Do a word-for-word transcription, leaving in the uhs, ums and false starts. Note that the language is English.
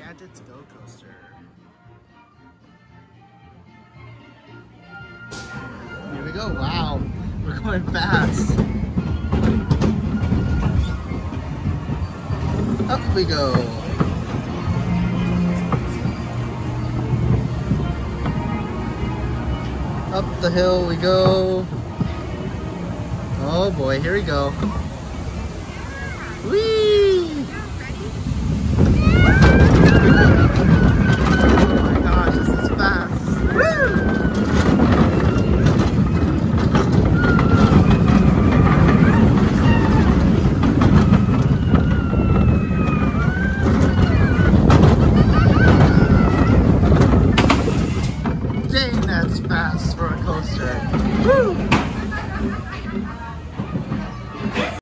Gadget's Go Coaster. Here we go. Wow, we're going fast. Up we go. Up the hill we go. Oh boy, here we go.